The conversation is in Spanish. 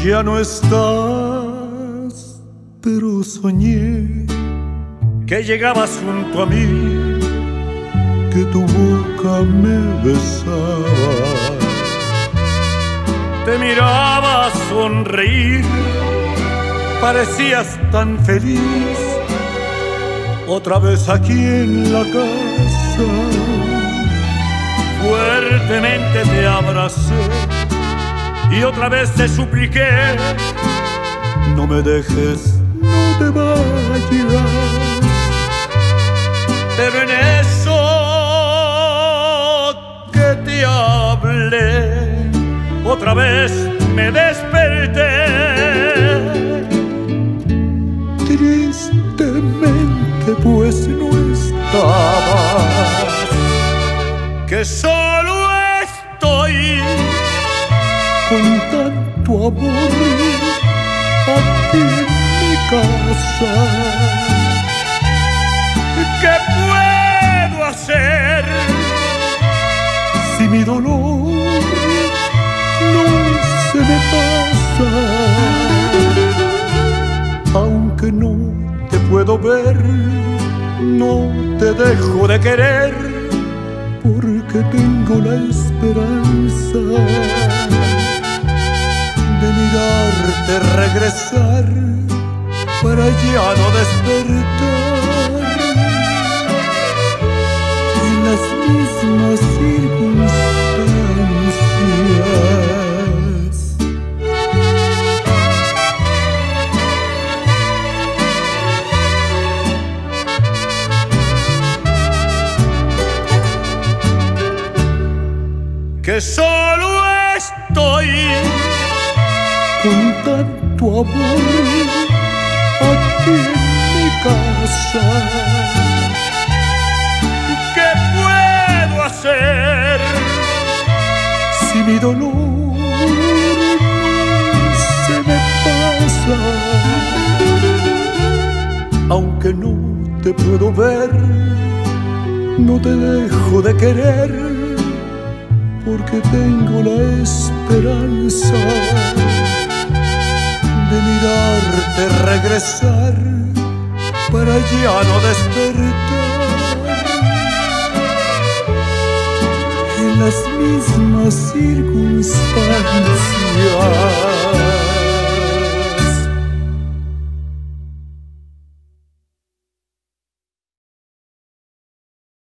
Ya no estás, pero soñé que llegabas junto a mí, que tu boca me besaba. Te miraba sonreír, parecías tan feliz. Otra vez aquí en la casa, fuertemente te abracé y otra vez te supliqué: no me dejes, no te vayas. Pero en eso que te hablé, otra vez me desperté. Tristemente pues no estabas, que solo estoy con tanto amor aquí en mi casa. ¿Qué puedo hacer si mi dolor no se me pasa? Aunque no te puedo ver, no te dejo de querer, porque tengo la esperanza de mirarte regresar para ya no despertar en las mismas circunstancias. Que solo estoy con tanto amor aquí en mi casa. ¿Qué puedo hacer si mi dolor no se me pasa? Aunque no te puedo ver, no te dejo de querer, porque tengo la esperanza de mirarte regresar para ya no despertar en las mismas circunstancias.